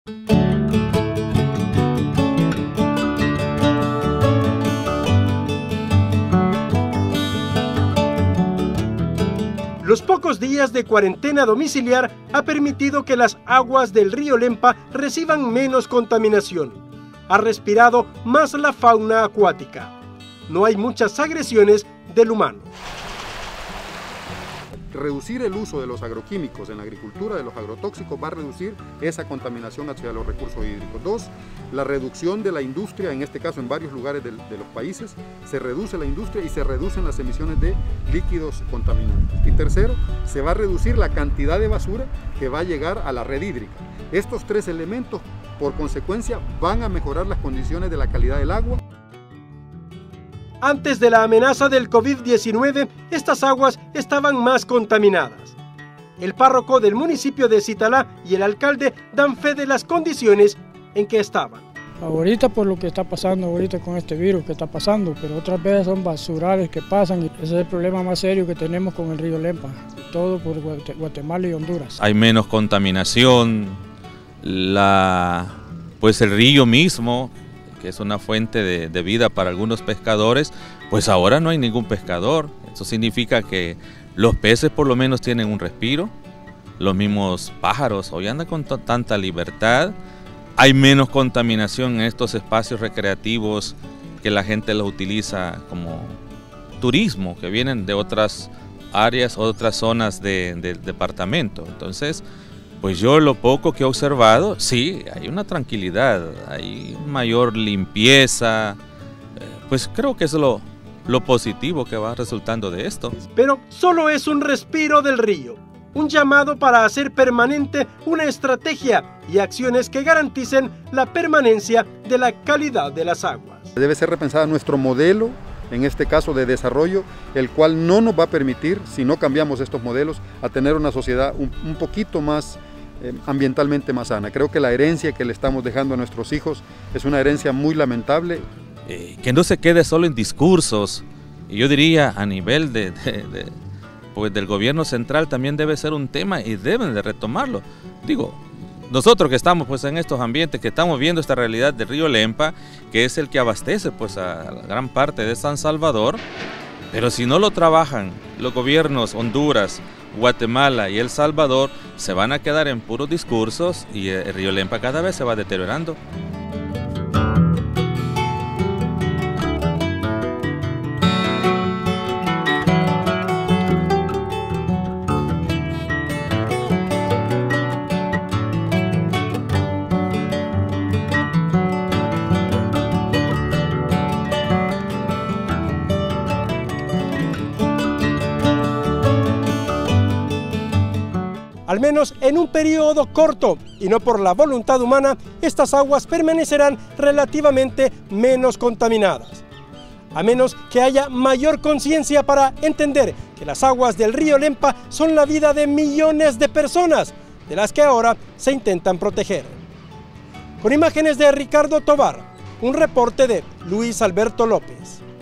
Los pocos días de cuarentena domiciliar ha permitido que las aguas del río Lempa reciban menos contaminación. Ha respirado más la fauna acuática. No hay muchas agresiones del humano. Reducir el uso de los agroquímicos en la agricultura, de los agrotóxicos, va a reducir esa contaminación hacia los recursos hídricos. Dos, la reducción de la industria, en este caso en varios lugares de los países, se reduce la industria y se reducen las emisiones de líquidos contaminantes. Y tercero, se va a reducir la cantidad de basura que va a llegar a la red hídrica. Estos tres elementos, por consecuencia, van a mejorar las condiciones de la calidad del agua. Antes de la amenaza del COVID-19, estas aguas estaban más contaminadas. El párroco del municipio de Zitalá y el alcalde dan fe de las condiciones en que estaban. Ahorita por lo que está pasando ahorita con este virus que está pasando, pero otras veces son basurales que pasan y ese es el problema más serio que tenemos con el río Lempa, todo por Guatemala y Honduras. Hay menos contaminación, pues el río mismo, que es una fuente de vida para algunos pescadores, pues ahora no hay ningún pescador. Eso significa que los peces por lo menos tienen un respiro, los mismos pájaros hoy andan con tanta libertad, hay menos contaminación en estos espacios recreativos que la gente los utiliza como turismo, que vienen de otras áreas, otras zonas del departamento. Entonces, pues yo lo poco que he observado, sí, hay una tranquilidad, hay mayor limpieza, pues creo que es lo positivo que va resultando de esto. Pero solo es un respiro del río, un llamado para hacer permanente una estrategia y acciones que garanticen la permanencia de la calidad de las aguas. Debe ser repensada nuestro modelo, en este caso de desarrollo, el cual no nos va a permitir, si no cambiamos estos modelos, a tener una sociedad un poquito más ambientalmente más sana. Creo que la herencia que le estamos dejando a nuestros hijos es una herencia muy lamentable. Que no se quede solo en discursos, y yo diría a nivel pues del gobierno central también debe ser un tema y deben de retomarlo. Digo, nosotros que estamos pues en estos ambientes, que estamos viendo esta realidad del río Lempa, que es el que abastece pues a la gran parte de San Salvador, pero si no lo trabajan los gobiernos Honduras, Guatemala y El Salvador, se van a quedar en puros discursos y el río Lempa cada vez se va deteriorando. Al menos en un periodo corto, y no por la voluntad humana, estas aguas permanecerán relativamente menos contaminadas. A menos que haya mayor conciencia para entender que las aguas del río Lempa son la vida de millones de personas, de las que ahora se intentan proteger. Con imágenes de Ricardo Tovar, un reporte de Luis Alberto López.